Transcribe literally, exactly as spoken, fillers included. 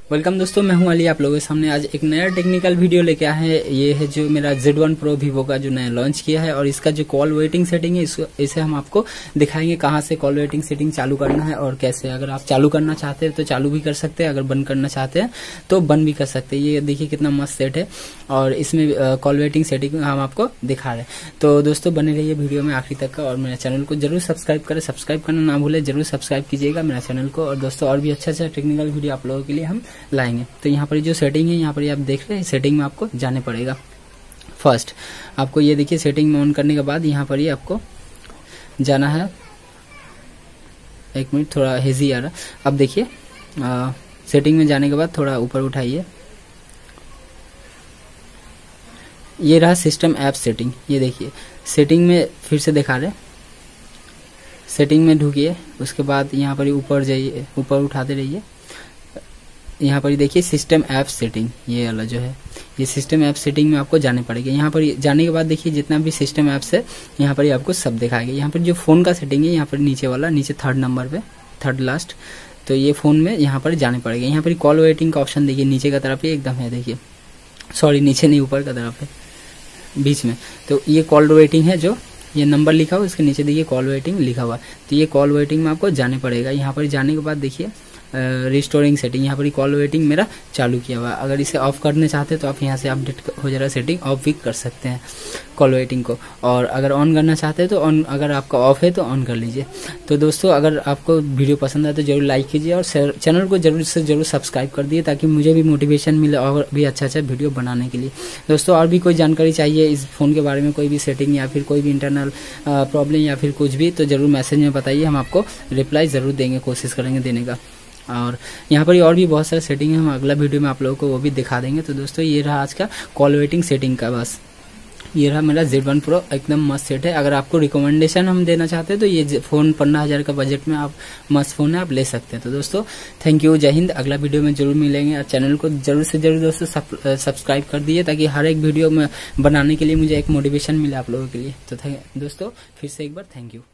Welcome दोस्तों, मैं हूं अली। आप लोगों के सामने आज एक नया टेक्निकल वीडियो लेके आए हैं। ये है जो मेरा ज़ेड वन प्रो वीवो का जो नया लॉन्च किया है और इसका जो कॉल वेटिंग सेटिंग है इसको इसे हम आपको दिखाएंगे कहां से कॉल वेटिंग सेटिंग चालू करना है और कैसे। अगर आप चालू करना चाहते हैं तो चालू भी कर सकते हैं, अगर बंद करना चाहते हैं तो बंद भी कर सकते हैं। ये देखिए कितना मस्त सेट है और इसमें कॉल वेटिंग सेटिंग हम आपको दिखा रहे हैं। तो दोस्तों बने रहिए वीडियो में आखिरी तक का और मेरे चैनल को जरूर सब्सक्राइब करें। सब्सक्राइब करना ना भूले, जरूर सब्सक्राइब कीजिएगा मेरा चैनल को। और दोस्तों और भी अच्छा अच्छा टेक्निकल वीडियो आप लोगों के लिए हम लाएंगे। तो यहाँ पर जो सेटिंग है, यहाँ पर आप देख रहे हैं, सेटिंग में आपको जाने पड़ेगा। फर्स्ट आपको ये देखिए सेटिंग में ऑन करने के बाद यहाँ पर ही आपको जाना है। एक मिनट, थोड़ा हेजी आ रहा। अब देखिए सेटिंग में जाने के बाद थोड़ा ऊपर उठाइए, ये रहा सिस्टम ऐप सेटिंग। ये देखिए सेटिंग में फिर से दिखा रहे, सेटिंग में ढूकिए, उसके बाद यहाँ पर ऊपर जाइए, ऊपर उठाते रहिए। यहाँ पर देखिए सिस्टम ऐप सेटिंग, ये वाला जो है ये सिस्टम ऐप सेटिंग में आपको जाने पड़ेगा। यहाँ पर जाने के बाद देखिए जितना भी सिस्टम ऐप्स है यहाँ पर आपको सब दिखाएगा। यहाँ पर जो फोन का सेटिंग है, यहाँ पर नीचे वाला, नीचे थर्ड नंबर पे, थर्ड लास्ट, तो ये फोन में यहाँ पर जाने पड़ेगा। यहाँ पर कॉल वेटिंग का ऑप्शन देखिए नीचे का तरफ ही एकदम है, देखिए सॉरी नीचे नहीं ऊपर का तरफ है, बीच में। तो ये कॉल वेटिंग है, जो ये नंबर लिखा हुआ उसके नीचे देखिए कॉल वेटिंग लिखा हुआ। तो ये कॉल वेटिंग में आपको जाने पड़ेगा। यहाँ पर जाने के बाद देखिए रिस्टोरिंग सेटिंग, यहाँ पर कॉल वेटिंग मेरा चालू किया हुआ है। अगर इसे ऑफ करना चाहते हैं तो आप यहाँ से अपडेट हो जा रहा है सेटिंग, ऑफ भी कर सकते हैं कॉल वेटिंग को। और अगर ऑन करना चाहते हैं तो ऑन, अगर आपका ऑफ है तो ऑन कर लीजिए। तो दोस्तों अगर आपको वीडियो पसंद आए तो जरूर लाइक कीजिए और चैनल को जरूर से जरूर सब्सक्राइब कर दिए ताकि मुझे भी मोटिवेशन मिले और भी अच्छा अच्छा वीडियो बनाने के लिए। दोस्तों और भी कोई जानकारी चाहिए इस फ़ोन के बारे में, कोई भी सेटिंग या फिर कोई भी इंटरनल प्रॉब्लम या फिर कुछ भी, तो जरूर मैसेज में बताइए, हम आपको रिप्लाई ज़रूर देंगे, कोशिश करेंगे देने का। और यहाँ पर और भी बहुत सारे सेटिंग है, हम अगला वीडियो में आप लोगों को वो भी दिखा देंगे। तो दोस्तों ये रहा आज का कॉल वेटिंग सेटिंग का, बस ये रहा मेरा ज़ेड वन प्रो, एकदम मस्त सेट है। अगर आपको रिकमेंडेशन हम देना चाहते हैं तो ये फ़ोन पंद्रह हज़ार का बजट में आप मस्त फ़ोन है, आप ले सकते हैं। तो दोस्तों थैंक यू, जय हिंद। अगला वीडियो में जरूर मिलेंगे और चैनल को जरूर से जरूर दोस्तों सब्सक्राइब कर दीजिए ताकि हर एक वीडियो में बनाने के लिए मुझे एक मोटिवेशन मिले आप लोगों के लिए। तो दोस्तों फिर से एक बार थैंक यू।